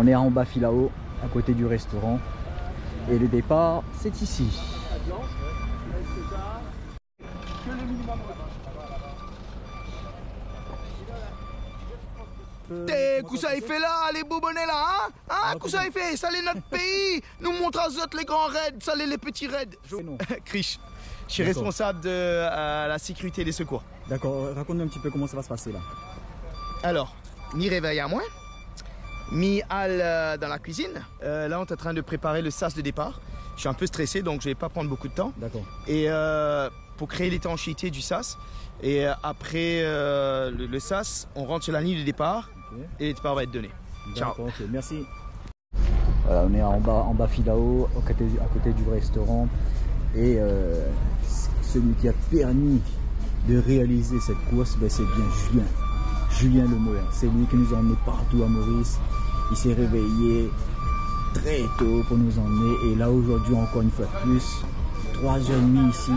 On est à Ambafilao, à côté du restaurant. Et le départ, c'est ici. Qu'est-ce que ça fait là, les bobonnets là, hein? Qu'est-ce que ça fait? Ça l'est notre pays. Nous montre à autres les grands raids, ça l'est les petits raids. Krish, je suis responsable de la sécurité et des secours. D'accord, raconte-nous un petit peu comment ça va se passer là. Alors, mi réveil à moi, mi halle dans la cuisine. Là, on est en train de préparer le sas de départ. Je suis un peu stressé, donc je vais pas prendre beaucoup de temps. D'accord. Et pour créer l'étanchéité du sas. Et après le sas, on rentre sur la ligne de départ. Okay. Et le départ va être donné. Ciao. Okay, merci. Voilà, on est en bas Filao, à côté du restaurant. Et celui qui a permis de réaliser cette course, ben, c'est bien Julien. Julien Lemoulin. C'est lui qui nous a emmenés partout à Maurice. Il s'est réveillé très tôt pour nous emmener. Et là, aujourd'hui, encore une fois de plus, 3h30 ici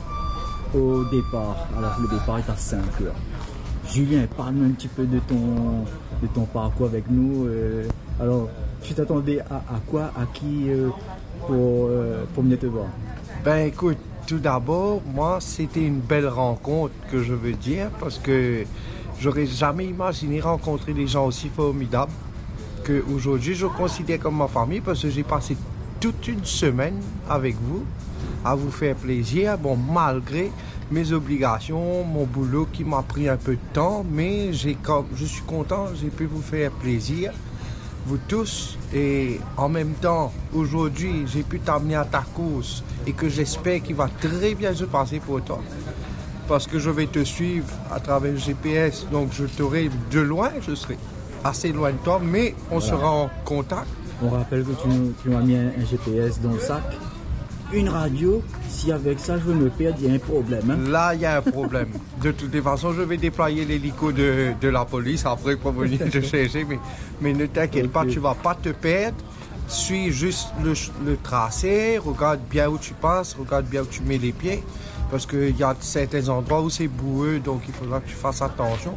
au départ. Alors, le départ est à 5h. Julien, parle-nous un petit peu de ton parcours avec nous. Alors, tu t'attendais à quoi, à qui pour venir te voir? Ben écoute, tout d'abord, moi, c'était une belle rencontre que je veux dire parce que j'aurais jamais imaginé rencontrer des gens aussi formidables qu'aujourd'hui je considère comme ma famille parce que j'ai passé toute une semaine avec vous à vous faire plaisir, bon, malgré mes obligations, mon boulot qui m'a pris un peu de temps, mais je suis content, j'ai pu vous faire plaisir, vous tous, et en même temps, aujourd'hui, j'ai pu t'amener à ta course et que j'espère qu'il va très bien se passer pour toi. Parce que je vais te suivre à travers le GPS, donc je t'aurai de loin, je serai assez loin de toi, mais on sera en contact. On rappelle que tu m'as mis un GPS dans le sac, une radio, si avec ça je veux me perdre, il y a un problème. Hein? Là, il y a un problème. De toutes les façons, je vais déployer l'hélico de la police après pour venir te chercher, mais ne t'inquiète pas, tu ne vas pas te perdre. Suis juste le tracé, regarde bien où tu passes, regarde bien où tu mets les pieds. Parce qu'il y a certains endroits où c'est boueux, donc il faudra que tu fasses attention.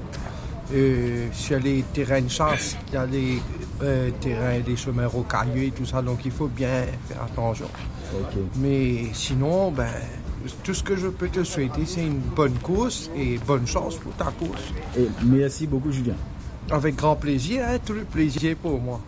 Sur les terrains de chasse, il y a des terrains, des chemins rocailleux et tout ça, donc il faut bien faire attention. Okay. Mais sinon, ben, tout ce que je peux te souhaiter, c'est une bonne course et bonne chance pour ta course. Et merci beaucoup, Julien. Avec grand plaisir, hein, tout le plaisir pour moi.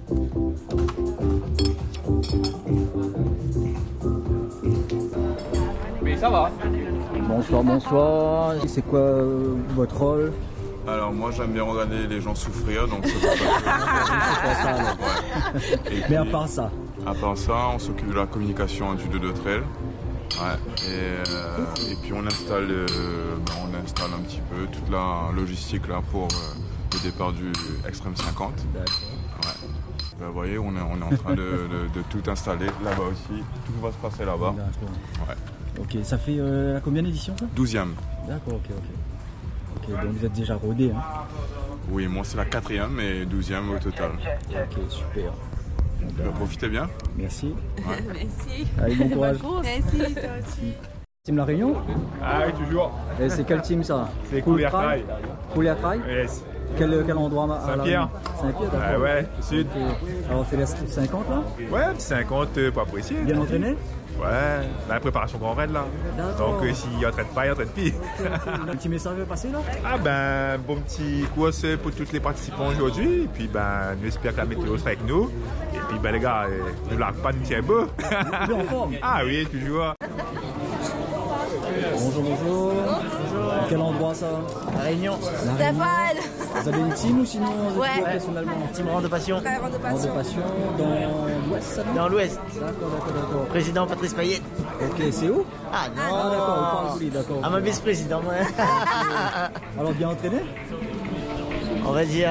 Mais ça va. Bonsoir, bonsoir. C'est quoi votre rôle? Alors moi j'aime bien regarder les gens souffrir, donc c'est pas ça. Ouais. Mais à part ça? À part ça, on s'occupe de la communication du 2-2 trail. Ouais. Et puis on installe un petit peu toute la logistique là pour le départ du Extreme 50. D'accord. Ouais. Ben, vous voyez, on est en train de tout installer là-bas aussi. Tout va se passer là-bas. D'accord. Ouais. Ok, ça fait combien d'éditions ça? 12e. D'accord, ok. Ok, donc vous êtes déjà rodé, hein? Oui, moi c'est la 4e et 12e au total. Ok, super. Profitez bien. Merci. Ouais. Merci. Allez, bon courage. Merci, toi aussi. Team La Réunion? Ah oui, toujours. Et c'est quel team ça? C'est Coulier Trail. Coulier Trail? Yes. Quel endroit à Saint-Pierre. Saint-Pierre, d'accord. Ah ouais, sud. Okay. Alors on fait les 50 là? Ouais, 50, pas précis. Bien entraîné? Ouais, la préparation grand raid là. D'accord. Donc s'il entraîne pas, il entraîne pire. Un petit message à passer là? Ah ben, bon petit course pour tous les participants aujourd'hui. Et puis ben, nous espérons que la météo sera avec nous. Et puis ben les gars, ne largue pas, nous tient beau. Bien en forme. Ah oui, toujours. Bonjour. Bonjour. Quel endroit ça? La Réunion. Stéphane. Vous avez une team ou sinon vous Ouais. êtes personnellement? Team Rang de Passion. Frère de Rang de passion. passion dans l'ouest, ça non? Dans l'Ouest. D'accord. Président Patrice Payet. Ok, c'est où? Ah non. Ah d'accord, on parle de lui, d'accord. Ah, ma vice-président, moi. Alors bien entraîné? On va dire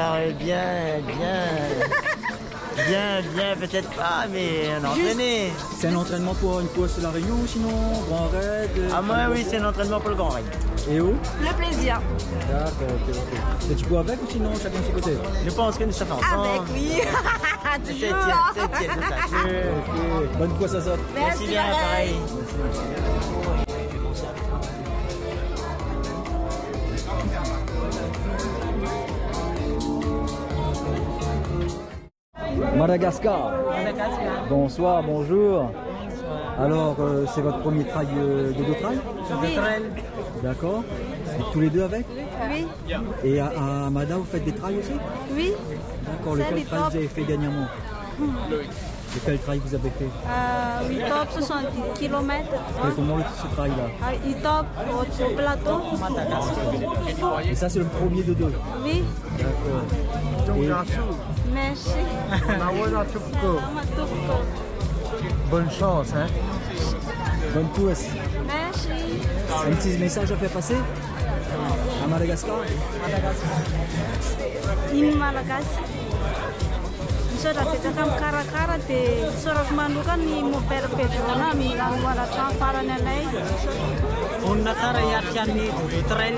bien, peut-être pas, mais on a entraîné. C'est un entraînement pour une course de La Réunion ou sinon grand raid? Ah moi oui, c'est un entraînement pour le Grand Raid. Et où? Le plaisir. D'accord, ok. C'est tu cours avec ou sinon chacun de son côté? Je pense que nous sommes ensemble. Avec, oui. Septième, Ok, bonne course à ça. Merci bien, pareil. Madagascar. Bonsoir, bonjour. Alors, c'est votre premier trail de deux trails? Oui. D'accord. Et tous les deux avec? Oui. Et à Mada, vous faites des trails aussi? Oui. D'accord. C'est Lequel les trail top. vous avez fait dernièrement? Lequel trail vous avez fait? Oui, top 70 km. Et comment ce trail-là? Il top au plateau. Et ça, c'est le premier de deux? Oui. D'accord. Et Merci. Bonne chance, hein. bonne course. Merci. Un petit message à faire passer à Madagascar? Ini Malagasy. Misaotra betsaka amin'ny karakara dia sorako manokana ny mopera Pedrona milalao trano farany anay. Onona tsara hiatrika ny trail.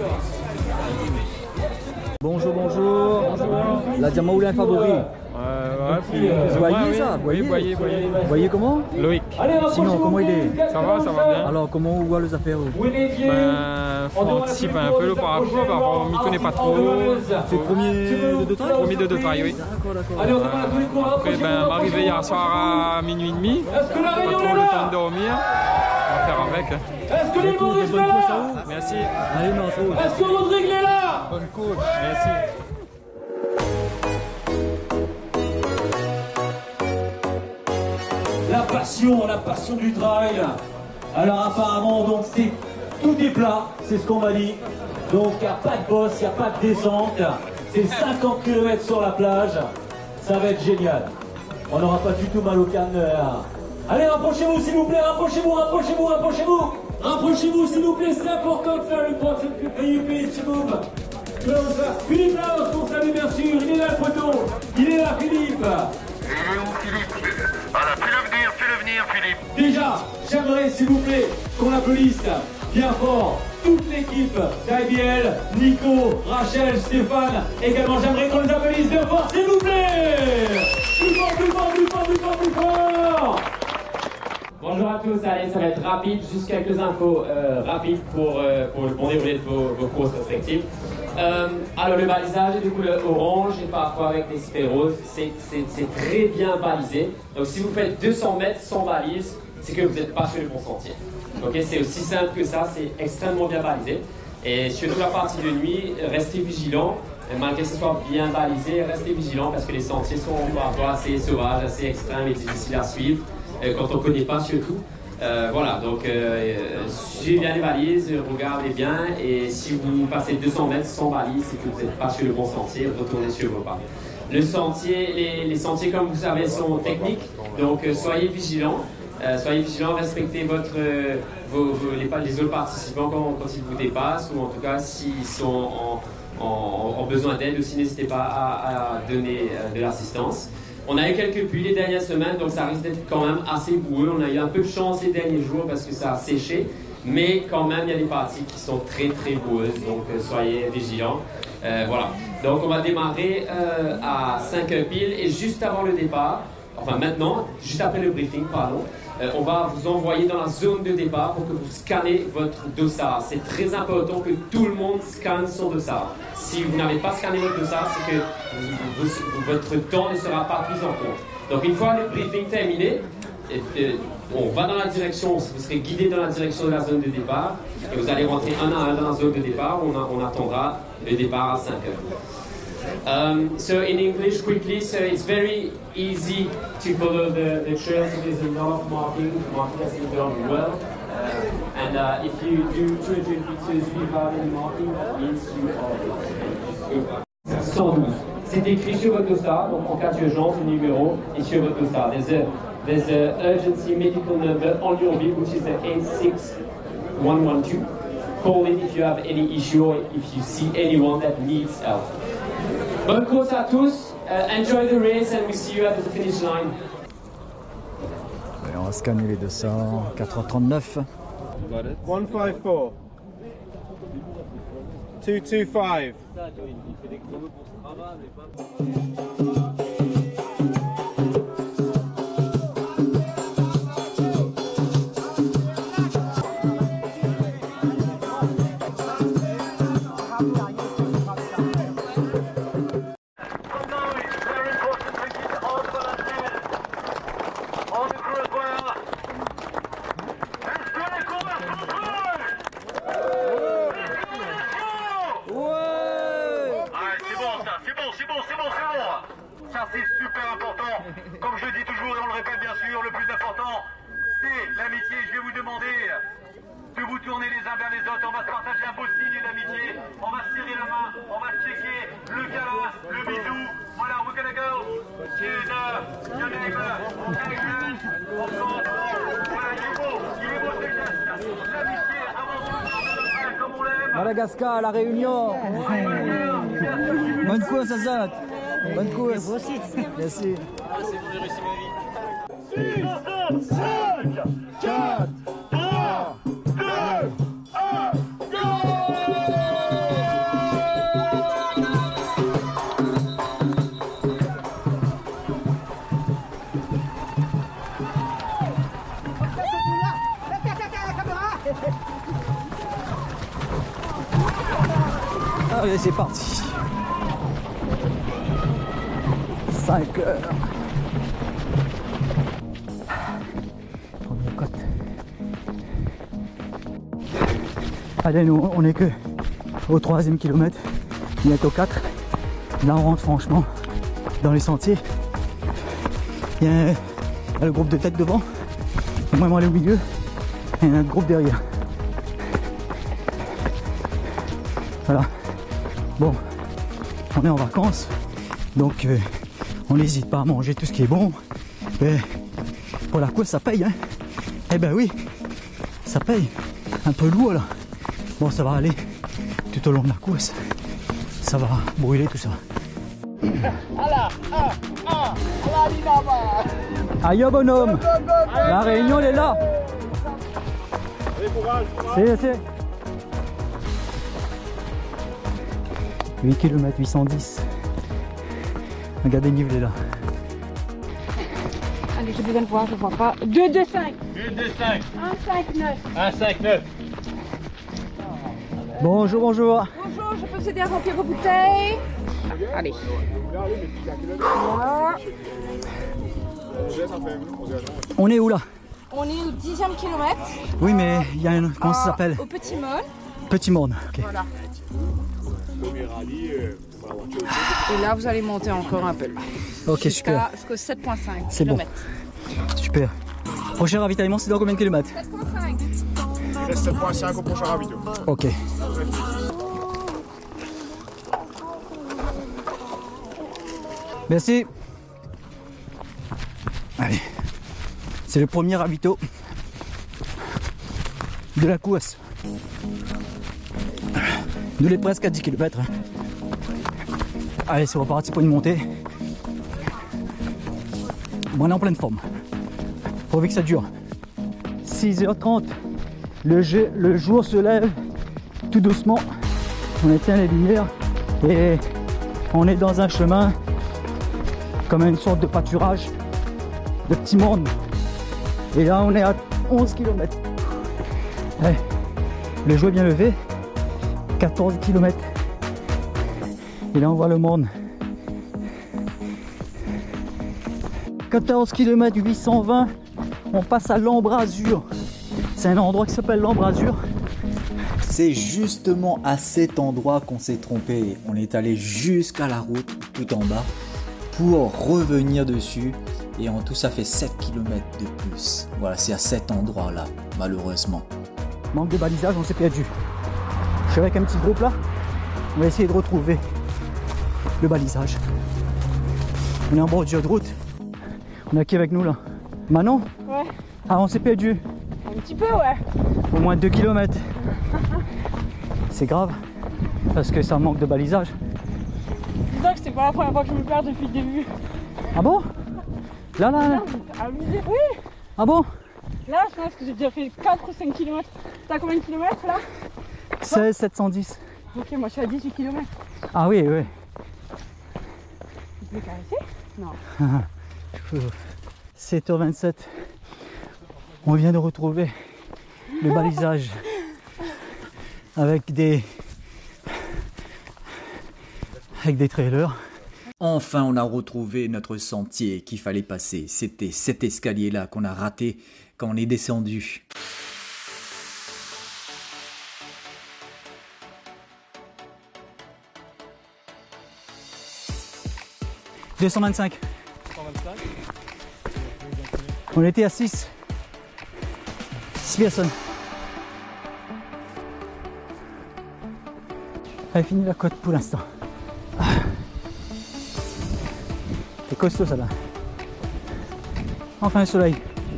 Bonjour, bonjour. La Diamaoulin favori. Vous voyez ça? Oui, voyez. Voyez comment? Loïc. Sinon, comment il est? Ça va bien. Alors, comment on voit les affaires? Faut anticiper un peu le parcours, on m'y connaît pas trop. C'est le premier de deux trails? Premier de deux trails, oui. D'accord. Après, m'arriver hier soir à minuit et demi. Pas trop le temps de dormir. On va faire avec. Bonne course à vous. Merci. Allez, non, trop. Bonne course. Merci. La passion du trail. Alors apparemment, donc tout est plat, c'est ce qu'on m'a dit. Donc il n'y a pas de bosse, il n'y a pas de descente. C'est 50 km sur la plage. Ça va être génial. On n'aura pas du tout mal au canard. Allez, rapprochez-vous s'il vous plaît, rapprochez-vous. Rapprochez-vous s'il vous plaît, c'est important de faire le prochain PUP, s'il vous plaît. Philippe Laos, on salue bien sûr, il est là le poteau. Il est là Philippe. Voilà, fais-le venir, Philippe. Déjà, j'aimerais s'il vous plaît qu'on applaudisse bien fort toute l'équipe d'IBL, Nico, Rachel, Stéphane. Également, j'aimerais qu'on les applaudisse bien fort, s'il vous plaît. Plus fort. Bonjour à tous, allez, ça va être rapide, juste quelques infos rapides pour le bon déroulé de vos courses respectives. Alors le balisage est de couleur orange et parfois avec des sifflets roses, c'est très bien balisé. Donc si vous faites 200 mètres sans balise, c'est que vous n'êtes pas sur le bon sentier. Okay, c'est aussi simple que ça, c'est extrêmement bien balisé. Et surtout la partie de nuit, restez vigilants. Malgré que ce soit bien balisé, restez vigilants parce que les sentiers sont parfois assez sauvages, assez extrêmes et difficiles à suivre. Quand on ne connaît pas surtout. Voilà, donc suivez bien les balises, regardez bien et si vous passez 200 mètres sans balise, c'est que vous n'êtes pas sur le bon sentier, retournez sur vos pas. Le sentier, les sentiers comme vous savez sont techniques, donc soyez vigilants, respectez les autres participants quand ils vous dépassent ou en tout cas s'ils sont en besoin d'aide aussi, n'hésitez pas à donner de l'assistance. On a eu quelques pluies les dernières semaines, donc ça risque d'être quand même assez boueux. On a eu un peu de chance les derniers jours parce que ça a séché, mais quand même il y a des parties qui sont très très boueuses, donc soyez vigilants. Voilà, donc on va démarrer à 5h pile et juste avant le départ, enfin maintenant, juste après le briefing, pardon, on va vous envoyer dans la zone de départ pour que vous scannez votre dossard. C'est très important que tout le monde scanne son dossard. Si vous n'avez pas scanné votre dossard, c'est que votre temps ne sera pas pris en compte. Donc une fois le briefing terminé, on va dans la direction, vous serez guidé dans la direction de la zone de départ et vous allez rentrer un à un dans la zone de départ où on attendra le départ à 5h. So in English quickly, so it's very easy to follow the trails. There's a lot of marking has been done well. And if you do 200 meters without any marking, that means you are 112. C'est écrit sur votre dossard, donc en cas d'urgence, le numéro est sur votre dossard. There's a urgency medical number on your bill, which is the 86112. Call it if you have any issue or if you see anyone that needs help. Bonne course à tous, enjoy the race and we see you at the finish line. Et on va scanner les 200, 4h39. 154. 225. Ça c'est super important. Comme je le dis toujours et on le répète bien sûr, le plus important, c'est l'amitié. Je vais vous demander de vous tourner les uns vers les autres. On va se partager un beau signe d'amitié. On va se serrer la main, on va checker le câlin, le bisou. Voilà, we're gonna go to your neighbor. Ensemble. Voilà, il est beau ce geste. L'amitié avant tout, comme on l'aime. Madagascar, la Réunion. Bonne course, Azat. Bonne course. Merci. 6, 5, 4, 3, 2, 1, go! Allez, c'est parti. 5 heures. Première côte. Allez, nous, on est que au 3e kilomètre, bientôt 4. Là, on rentre franchement dans les sentiers. Il y a le groupe de tête devant. Moi, aller au milieu. Et il y a un groupe derrière. Voilà. Bon, on est en vacances, donc on n'hésite pas à manger tout ce qui est bon. Et pour la course, ça paye, hein. Eh ben oui, ça paye. Un peu lourd là. Bon, ça va aller tout au long de la course. Ça va brûler tout ça. Aïe bonhomme, la Réunion elle est là. C'est 8 km 810. Regardez dénivelé là. Allez, j'ai besoin de voir, je vois pas. 2, 2, 5. 2, 2, 5. 1, 5, 9. 1, 5, 9. Bonjour, bonjour. Bonjour, je peux vous aider à remplir vos bouteilles. Allez. Voilà. On est où là? On est au 10e kilomètre. Oui, mais il y a un. Comment ça s'appelle? Au Petit Mône. Petit Mône. Okay. Voilà. Et là, vous allez monter encore un peu. Ok, super. Jusqu'au 7,5 C'est bon. Super. Prochain ravitaillement, c'est dans combien de kilomètres? 7,5. Il reste 7,5 au prochain ravito. Ok. Merci. Allez. C'est le premier ravito de la course. Nous les presque à 10 km. Allez, c'est reparti pour une montée. Bon, on est en pleine forme. Pourvu que ça dure. 6h30. Le jour se lève tout doucement. On éteint les lumières et on est dans un chemin comme une sorte de pâturage de Petit Mône. Et là, on est à 11 km. Ouais. Le jour est bien levé. 14 km. Et là, on voit le Mône. 14 km 820. On passe à l'Embrasure. C'est un endroit qui s'appelle l'Embrasure. C'est justement à cet endroit qu'on s'est trompé. On est allé jusqu'à la route, tout en bas, pour revenir dessus. Et en tout, ça fait 7 km de plus. Voilà, c'est à cet endroit-là, malheureusement. Manque de balisage, on s'est perdu. Je suis avec un petit groupe là. On va essayer de retrouver le balisage. On est en bordure de route. On a qui avec nous là? Manon? Ouais. Ah, on s'est perdu. Un petit peu, ouais. Au moins 2 km. C'est grave, parce que ça manque de balisage. Dis donc, c'est pas la première fois que je me perds depuis le début. Ah bon? Là. Oui. Ah bon? Là, je pense que j'ai déjà fait 4 ou 5 km. T'as combien de kilomètres là? 16 710. Ok, moi je suis à 18 km. Ah oui, oui. Tu peux me caresser? Non. 7h27. On vient de retrouver le balisage avec des trailers. Enfin, on a retrouvé notre sentier qu'il fallait passer. C'était cet escalier-là qu'on a raté quand on est descendu. 225. 125. On était à 6. 6 personnes. Elle finit la côte pour l'instant. C'est costaud ça là. Enfin le soleil.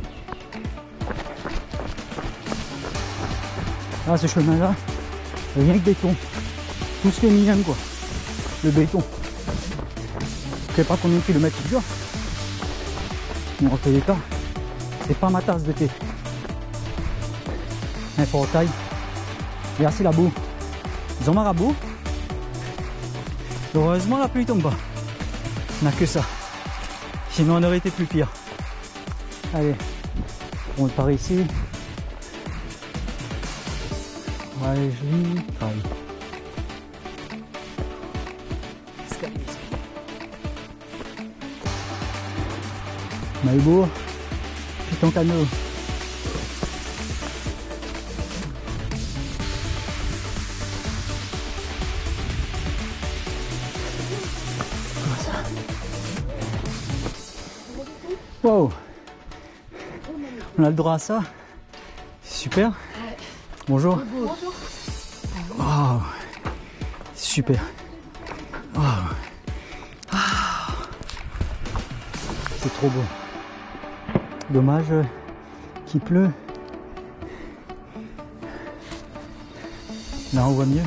Ah, ce chemin là, rien que béton. Tout ce qui est mignon quoi. Le béton. Je sais pas combien de kilomètres il dure. Mais en tous les cas, c'est pas ma tasse de thé. Un portail. Et là c'est la boue. Ils ont marre à boue. Heureusement la pluie tombe pas. On n'a que ça. Sinon on aurait été plus pire. Allez, on part ici. Ouais, je lis. Pareil. Maïbourg, puis ton canot. Wow, on a le droit à ça. Super. Bonjour. Bonjour. Wow, super. Wow. C'est trop beau. Dommage qu'il pleut. Là on voit mieux.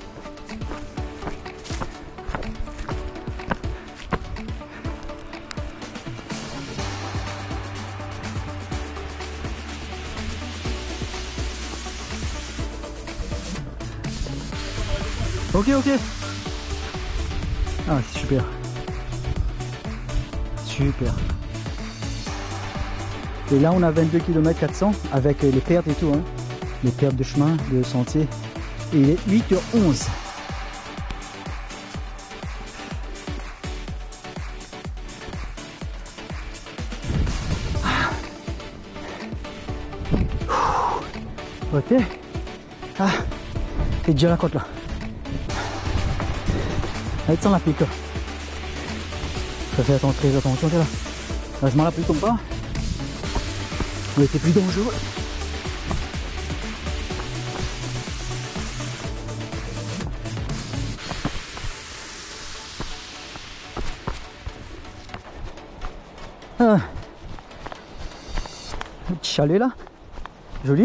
Ok, ok. Ah, c'est super. Super. Et là, on a 22 km 400 avec les pertes et tout, hein. Les pertes de chemin, de sentier. Et il est 8h11. Ok. Ah, c'est déjà la côte là. Elle est sans la pique. Ça fait très attention là. Heureusement la pluie tombe pas. Il était plus dangereux. Ah. Le petit chalet là. Joli.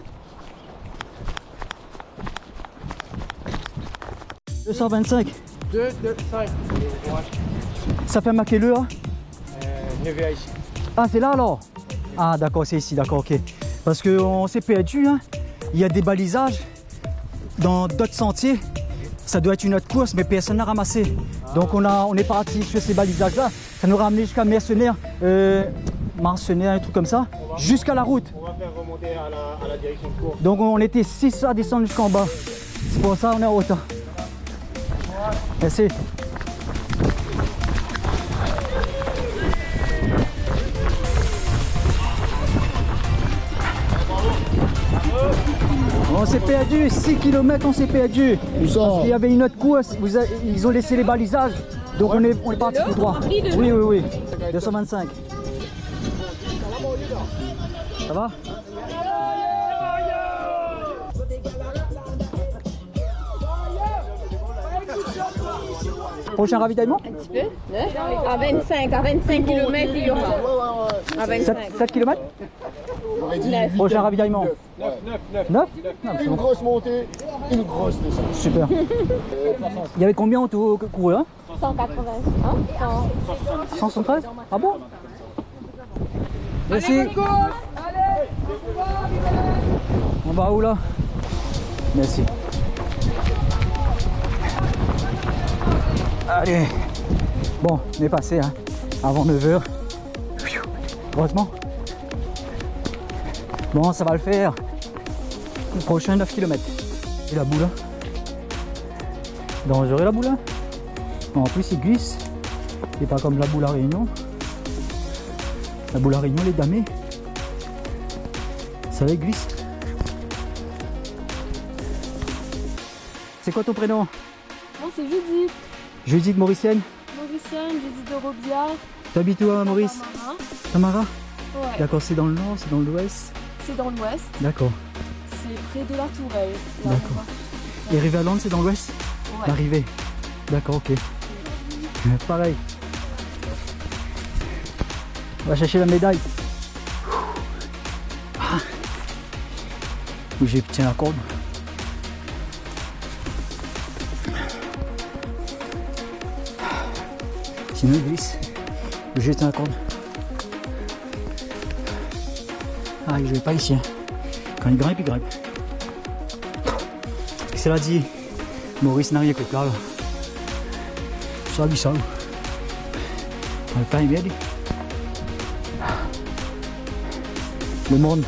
225. 2, 2, 5. Ça fait marquer le là. 9 ici. Ah c'est là alors. Ah d'accord, c'est ici, d'accord, ok. Parce qu'on s'est perdu, hein. Il y a des balisages dans d'autres sentiers. Ça doit être une autre course, mais personne n'a ramassé. Donc on est parti sur ces balisages-là. Ça nous a ramené jusqu'à Mercenaires, un truc comme ça, jusqu'à la route. On va faire remonter à la direction de cours. Donc on était 6 à descendre jusqu'en bas. C'est pour ça qu'on est en hauteur. Merci. On s'est perdu, 6 km on s'est perdu. Parce qu'il y avait une autre course, ils ont laissé les balisages. Donc on est parti tout droit. Oui, oui, oui. 225. Ça va? Prochain ravitaillement? Un petit peu. À 25 km il y aura. À 25. 7 km? Prochain ravitaillement? 9? Une grosse montée, une grosse descente. Super. Il y avait combien en tout couru hein? 180. 173? Ah bon? Merci. On va où là? Merci. Allez. Bon, on est passé hein, avant 9h. Heureusement. Bon, ça va le faire. Le prochain 9 km. Et la boule là. Dangereux la boule là. En plus il glisse. C'est pas comme la boule à Réunion. La boule à Réunion elle est damée. Ça va, glisse. C'est quoi ton prénom? Non, c'est Judith. Judith Mauricienne. Morrison, j'hésite de Robiard. T'habites où, Maurice? Tamara? Ouais. D'accord, c'est dans le nord, c'est dans l'ouest? C'est dans l'ouest. D'accord. C'est près de la Tourelle. là, D'accord. on va. Et Riverland, c'est dans l'ouest? Ouais. L'arrivée. D'accord, ok. Pareil. On va chercher la médaille. Ah. Oui, j'ai tiens la corde. Sinon il glisse. Je tiens la corde. Ah, je vais pas ici. Hein. Quand il grimpe, il grimpe. Cela dit, Maurice n'a rien que là. Ça dit ça. On va pas bien dit. Le monde.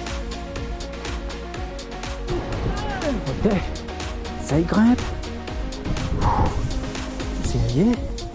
Ok. Ça y grimpe. C'est rien.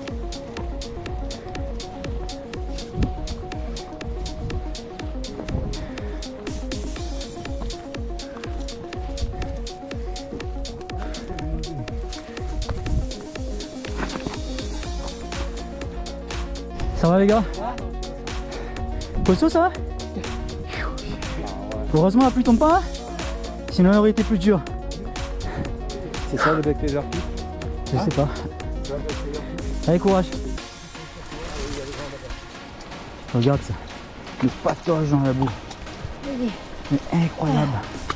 Ça va les gars? Costaud ça va? Heureusement la pluie tombe pas, sinon il aurait été plus dur. C'est ça le bec les arpis? Je sais pas. Allez courage. Regarde ça. Le patoche dans la boue. Mais incroyable.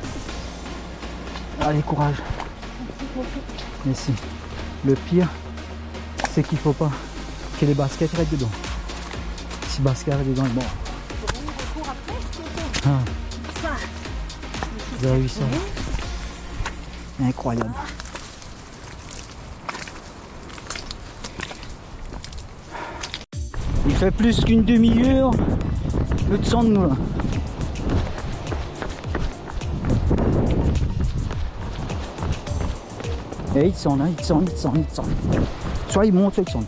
Allez courage. Merci. Le pire, c'est qu'il faut pas que les baskets restent dedans. Si basket reste dedans, il est mort. Ah. Vous avez vu ça? Incroyable. Il fait plus qu'une demi-heure le temps de nous là. Et il descend, hein, il descend. Soit il monte, soit il descend.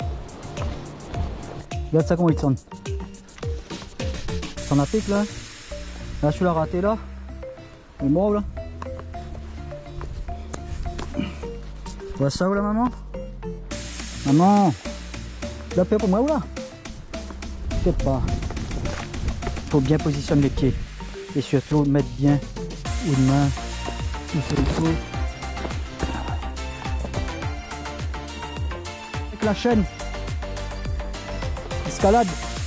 Regarde ça comment il descend. T'en as fait là? Là tu l'as raté là. Il est mort là. Tu vois ça ou là maman? Maman, tu l'as fait pour moi ou là? Peut-être pas. Il faut bien positionner les pieds. Et surtout mettre bien une main où c'est il faut. Avec la chaîne. Escalade.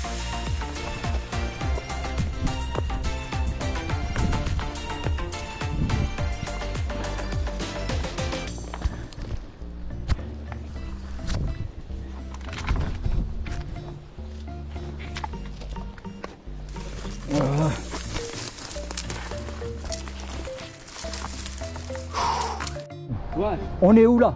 Ouais. On est où là?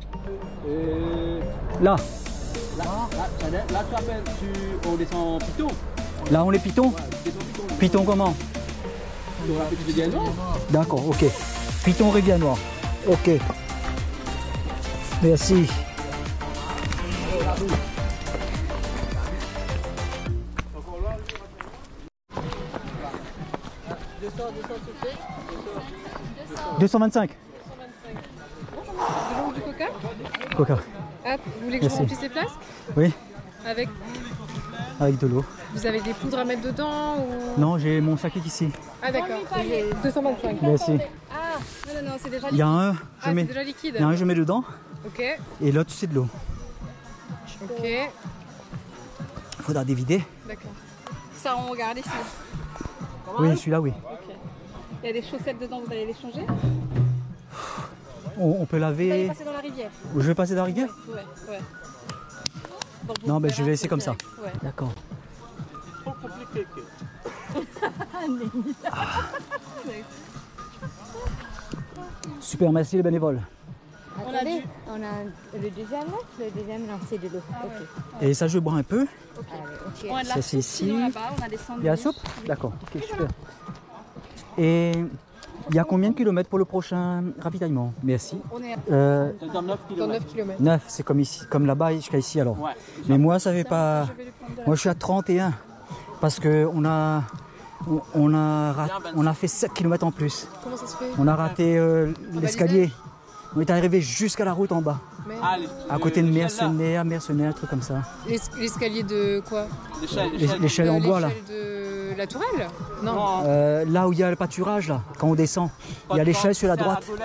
Là. Là, tu appelles, on descend Piton. Là on est Piton? Ouais, tu descends Piton. Piton comment? Sur la petite rivière noire. D'accord, ok. Piton rivière noire. Ok. Merci. « 225. De l'eau ou du coca? Coca. Hop, vous voulez que je vous remplisse les flasques? Oui, Avec. avec de l'eau. Vous avez des poudres à mettre dedans ou. Non, j'ai mon sac ici. Ah d'accord. 225. Merci. Ah non, c'est déjà liquide. Il y a un, c'est déjà liquide. il y a un, je mets dedans. Ok. Et l'autre, c'est de l'eau. Ok. Il faudra dévider. D'accord. Ça, on regarde ici. Oui, celui-là, oui. Ok. Il y a des chaussettes dedans, vous allez les changer? On peut Vous allez laver. passer dans la rivière. Je vais passer dans la rivière? Ouais. Non, ben je vais laisser comme ça. Ouais. D'accord. Trop compliqué. Super, merci les bénévoles. On a du. On a le deuxième non, c'est de l'eau. Ok. Et ça, je bois un peu. On a de la Ça, c'est soupe, ici. sinon là-bas, on a des sandwichs. Il y a la soupe? D'accord, ok, super. Et il y a combien de kilomètres pour le prochain ravitaillement? Merci. On est Dans 9 km. dans 9 km. 9, c'est comme ici, comme là-bas jusqu'à ici alors. Ouais. Mais moi, ça fait pas. Moi, je suis à 31 parce que on a fait 7 km en plus. Comment ça se fait? On a raté l'escalier. On est arrivé jusqu'à la route en bas. À côté de Mercenaires, un truc comme ça. L'escalier de quoi? L'échelle en bois là. L'échelle de la tourelle? Non. Là où il y a le pâturage là, quand on descend. Il y a l'échelle sur la droite. Oui,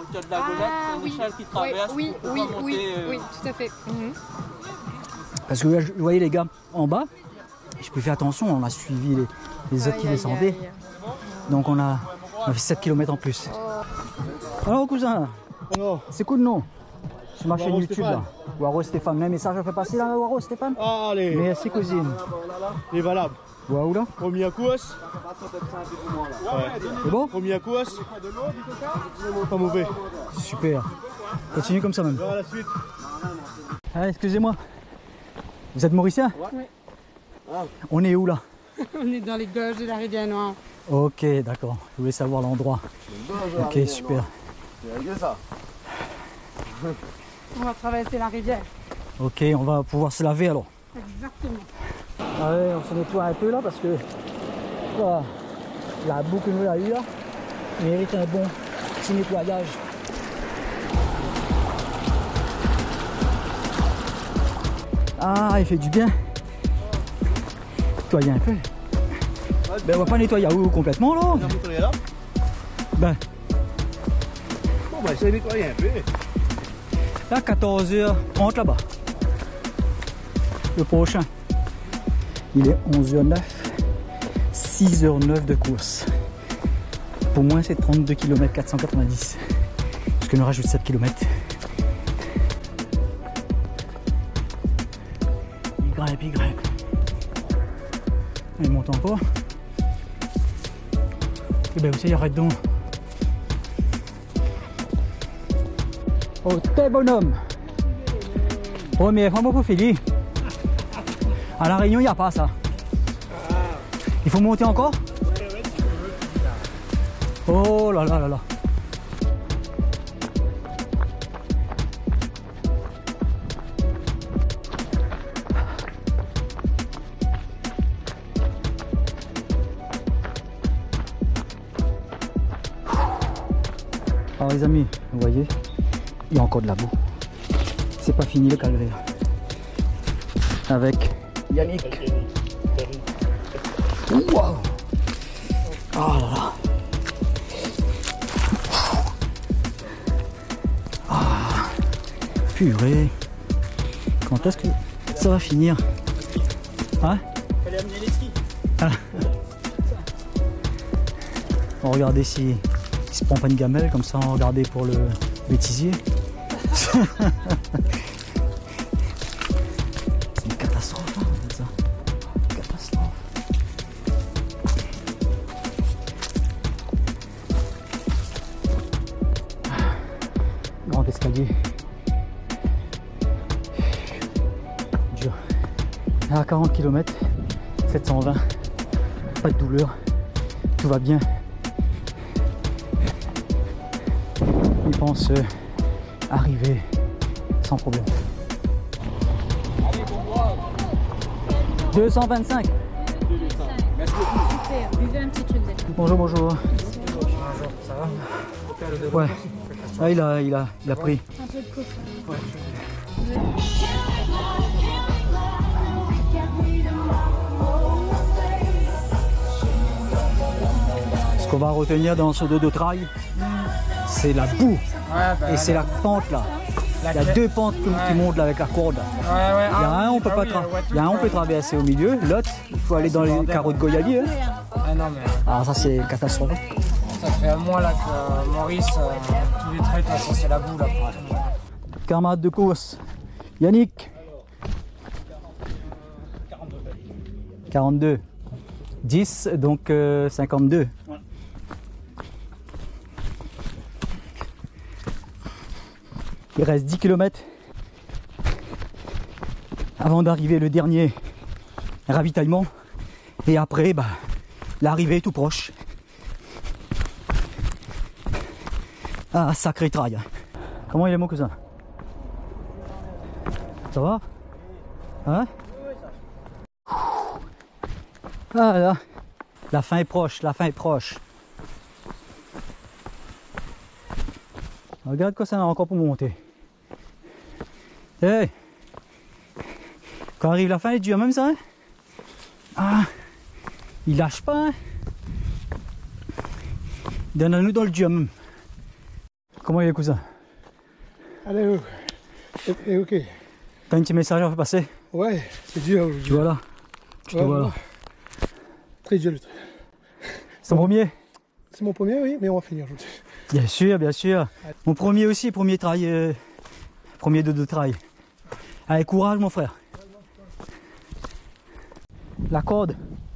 tout à fait. Parce que vous voyez les gars en bas, j'ai pu faire attention, on a suivi les autres qui descendaient. Donc on a fait 7 km en plus. Alors cousin, c'est cool non? Sur ma chaîne YouTube là. Waro Stéphane, un message à faire passer là, Waro Stéphane? Allez. Merci cousine. Il est valable. Waouh là. Premier course. C'est bon? Premier course. Pas mauvais. Super. Continue comme ça même. À la suite. Ah, excusez-moi. Vous êtes Mauricien? Oui. On est où là? On est dans les gorges de la rivière Noire. Ok, d'accord. Je voulais savoir l'endroit. Ok, super. Ça. On va traverser la rivière. Ok, on va pouvoir se laver alors. Exactement. Allez, on se nettoie un peu là parce que voilà, la boue que nous avons eue là mérite un bon petit nettoyage. Ah, il fait du bien. Nettoyer un peu. Ben, on va pas nettoyer complètement là. On va nettoyer là. Ben. Bon, bah, c'est nettoyer un peu. Là, 14h30 là-bas. Le prochain. Il est 11h09. 6h09 de course. Pour moi, c'est 32 km 490. Parce que nous rajoute 7 km. Il grimpe. Il monte encore. Et ben aussi, il arrête donc. Oh, t'es bonhomme. Première fois pour Philippe. À La Réunion, il n'y a pas ça. Il faut monter encore? Oh là là là là. Alors les amis, vous voyez, il y a encore de la boue. C'est pas fini le calvaire. Avec Yannick. Wow. Oh là là. Ah, purée. Quand est-ce que ça va finir? Hein? Fallait amener les skis. Ah. On va regarder si il se prend pas une gamelle, comme ça on va regarder pour le bêtisier. C'est une catastrophe hein, ça. Catastrophe. Grand escalier. Dur. À 40 km, 720. Pas de douleur. Tout va bien. Je pense arriver sans problème. 225. Merci beaucoup. Super. Buvez un petit truc d'être. Bonjour, bonjour. Bonjour, ça va? Ouais. Ah, il a pris. Un peu de coca. Ce qu'on va retenir dans ce dos de trail, c'est la boue. Et c'est la pente là. Il y a deux pentes qui montent là avec la corde. Il y a un, on peut pas on peut traverser au milieu. L'autre, il faut aller dans les carreaux de Goyali. Hein. Ah non, mais. Alors ça c'est catastrophe. Ça fait un mois là que Maurice, tous les traits, c'est la boue là. Camarade de course, Yannick. 42. 10, donc 52. Il reste 10 km avant d'arriver le dernier ravitaillement. Et après, bah, l'arrivée est tout proche. Ah, sacré trail. Comment il est mon cousin? Ça va? Hein? Ah là, la fin est proche, la fin est proche. Regarde quoi ça a encore pour monter. Hey. Quand arrive la fin, il est dur même ça. Hein? Ah. Il lâche pas. Hein? Donne-nous dans le dur même. Comment il est le cousin? Allez, ok. T'as un petit message à faire passer? Ouais, c'est dur aujourd'hui. Tu vois là? Je te vois là. Très dur le truc. C'est ton premier? C'est mon premier, oui, mais on va finir aujourd'hui. Bien sûr, bien sûr. Mon premier aussi, premier trail, premier de trail. Allez, courage mon frère. La corde.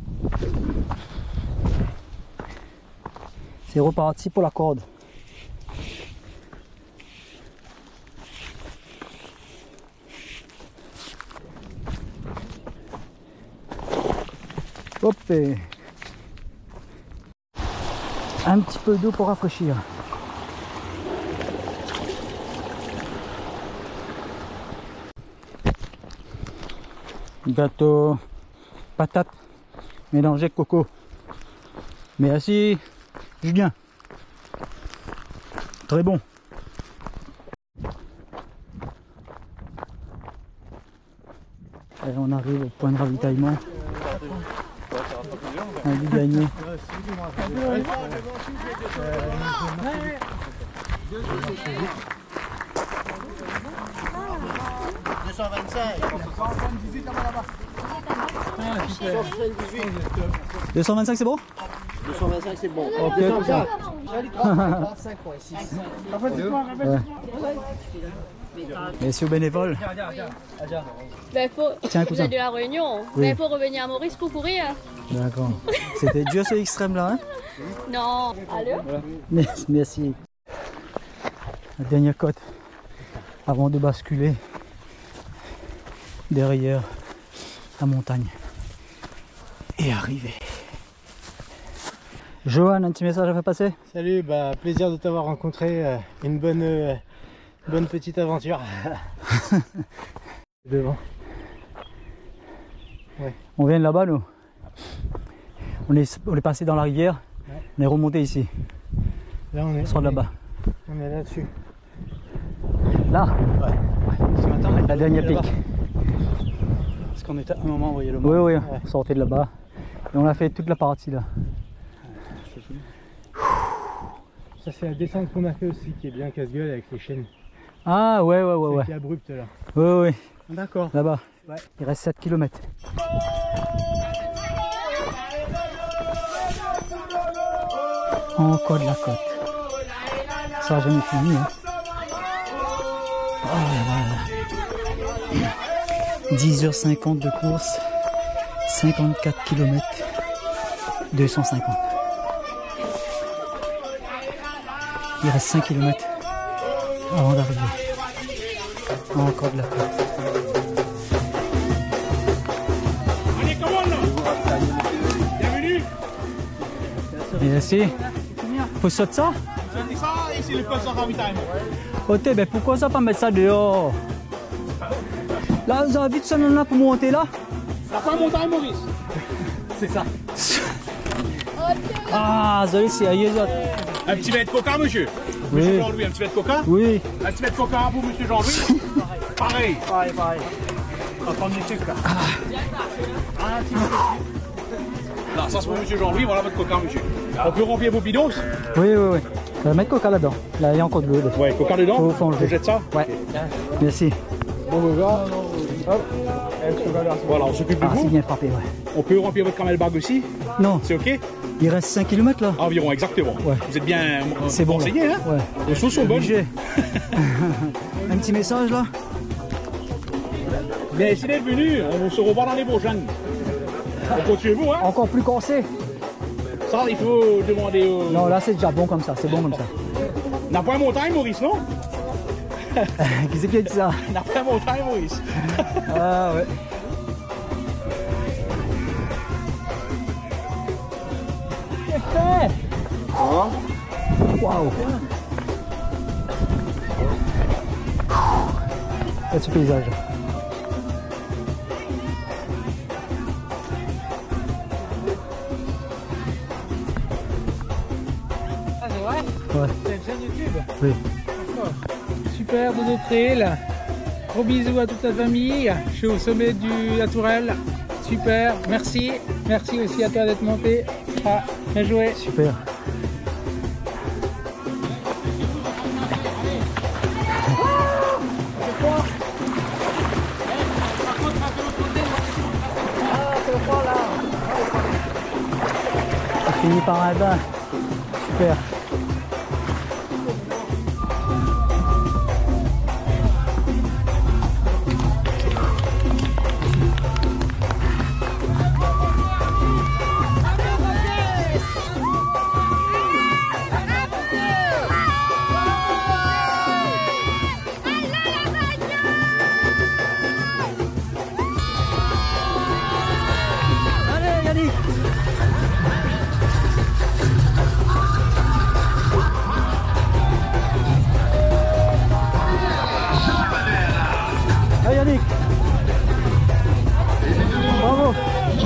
C'est reparti pour la corde. Hop et... un petit peu d'eau pour rafraîchir. Gâteau patate mélangé avec coco. Merci Julien. Très bon. Et on arrive au point de ravitaillement. On a dû gagner. « 225 c'est bon? 225 c'est bon. Ok, 225. Messieurs bénévoles. Ben, Tiens, vous êtes de la Réunion, oui. il faut revenir à Maurice pour courir. D'accord. C'était dur ce extrême là, hein? Non. Allô? Merci. La dernière côte avant de basculer derrière la montagne et arriver. Johan, un petit message à faire passer? Salut, bah plaisir de t'avoir rencontré, une bonne petite aventure. Devant. Ouais. On vient de là-bas nous. On est passé dans la rivière, ouais. On est remonté ici. Là on est. Sur là-bas. On est là-dessus. Là? Ouais. Ce matin, la dernière pique. Parce qu'on était à un moment, vous voyez le Oui, oui, on sortait de là-bas. Et on a fait toute la partie là. Ça c'est la descente qu'on a fait aussi, qui est bien casse-gueule avec les chaînes. Ah ouais. C'est qui est abrupte là. Oui. D'accord. Là-bas. Ouais. Il reste 7 km. Encore de la côte. Ça n'a jamais fini. Hein. Oh là là. 10h50 de course. 54 km. 250. Il reste 5 km avant d'arriver. Encore de la côte. Merci. Faut sauter ça? Ça, ici le poste de ravitaillement. Ok, ben pourquoi ça pas mettre ça dehors? Là, vous avez vite ça là pour monter là? La pas montagne Maurice. C'est ça. Ah, vous allez sérieux ça. Un petit verre de coca, monsieur? Oui. Monsieur Jean-Louis, un petit verre de coca? Oui. Un petit verre de coca pour monsieur Jean-Louis? Pareil. On va prendre des sucres là. Non, ça c'est pour monsieur Jean-Louis, voilà votre coca, monsieur. On peut remplir vos bidons? Oui. On va mettre coca là-dedans. Là, il y a encore de l'eau. Ouais, coca dedans? Faut enlever. Je jette ça? Ouais. Merci. Bon, gars. Hop. Voilà, on s'occupe de vous. C'est bien frappé, ouais. On peut remplir votre camelback aussi? Non. C'est ok? Il reste 5 km là? Environ, exactement. Ouais. Vous êtes bien c'est bon, renseigné, hein? Ouais. Les choses sont bonnes. Un petit message là? Merci d'être venu, on se revoit l'année prochaine. On continue vous, hein? Encore plus corsé. Ça, il faut demander au... Non, là c'est déjà bon comme ça, c'est bon comme ça. N'a pas un montagne, Maurice, non? Qui c'est qui a dit ça? N'a pas un montagne, Maurice. Ah ouais. C'est fait! Hein? Waouh! Regarde ce paysage. Ah c'est vrai? Ouais. C'est une chaîne YouTube? Oui. D'accord. super de trail. Gros bisous à toute la famille. Je suis au sommet de la tourelle. Super, merci. Merci aussi à toi d'être monté. Ah, bien joué. Super. On finit par un bain. Super. Allez Yannick. Allez Yannick. Bravo.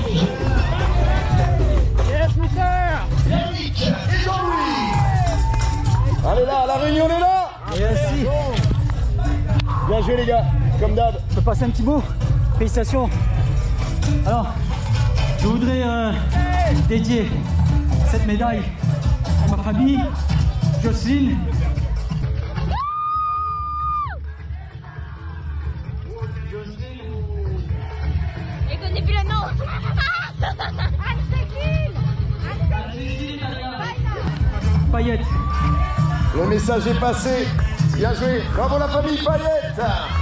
Yes, mister. Yannick et Jean-Louis. Allez là, la réunion est là. Merci. Bien joué les gars, comme d'hab. Je peux passer un petit mot. Félicitations. Alors, je voudrais dédier cette médaille à ma famille, Jocelyne. Je connais plus le nom. Payette. Le message est passé. Bien joué. Bravo la famille Payette.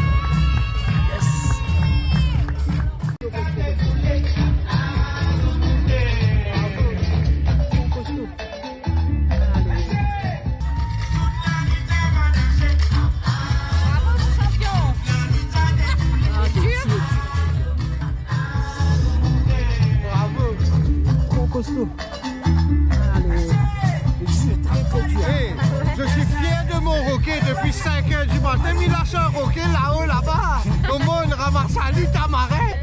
Trop costaud. Allez. Le jus est très très dur. Je suis fier de mon roquet depuis 5 h du matin. Il lâche un roquet là-haut, là-bas. Au monde ramasse à lui, tamaret.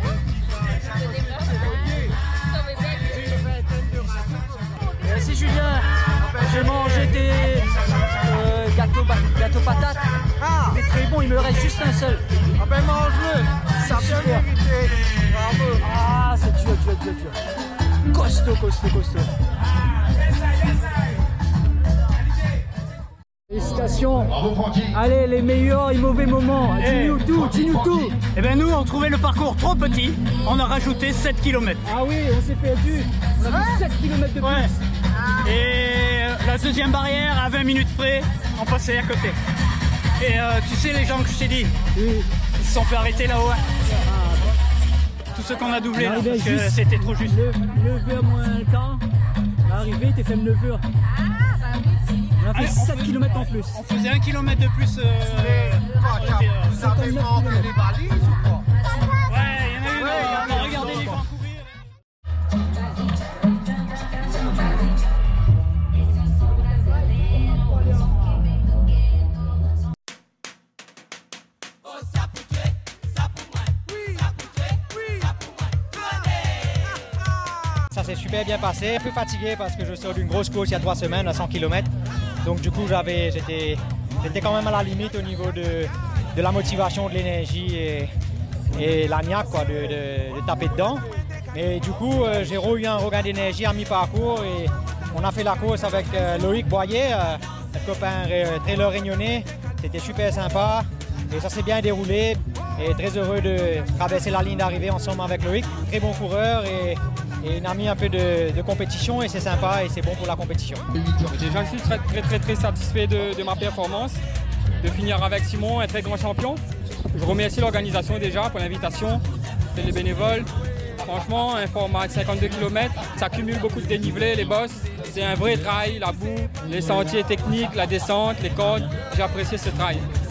Merci Julien. J'ai mangé des gâteaux patates. Ah, C'est très bon, il me reste juste un seul. ah ben mange-le. Ça a bien Super. mérité. Bravo. Ah, c'est dur. Costaud. Félicitations. Bravo Francky. Allez, les meilleurs et mauvais moments. Dis-nous tout. Eh ben nous, on trouvait le parcours trop petit. On a rajouté 7 km. Ah oui, on s'est perdu. On a fait 7 km de plus. Ouais. Et la deuxième barrière, à 20 minutes près, on passait à côté. Et tu sais les gens que je t'ai dit, ils se sont fait arrêter là-haut. Hein. Tous ceux qu'on a doublés là, parce que c'était trop juste. 9h moins le quart. L'arrivée était fait 9h. On a fait 7 km en plus. On faisait 1 km de plus. Vous avez pas enlevé les balises ou quoi? Ouais, il y en a eu, on a regardé les gens courir. Ça s'est super bien passé. Un peu fatigué parce que je sors d'une grosse course il y a 3 semaines à 100 km. Donc du coup j'étais quand même à la limite au niveau de la motivation, de l'énergie et la niaque quoi, de taper dedans. Mais du coup j'ai eu un regain d'énergie à mi-parcours et on a fait la course avec Loïc Boyer, un copain trailer réunionnais. C'était super sympa et ça s'est bien déroulé. Et très heureux de traverser la ligne d'arrivée ensemble avec Loïc. Très bon coureur et il a mis un peu de compétition et c'est sympa et c'est bon pour la compétition. Déjà, je suis très satisfait de ma performance, de finir avec Simon, un très grand champion. Je remercie l'organisation déjà pour l'invitation, et les bénévoles. Franchement, un format de 52 km, ça cumule beaucoup de dénivelé, les bosses. C'est un vrai trail, la boue, les sentiers techniques, la descente, les cordes. J'ai apprécié ce trail.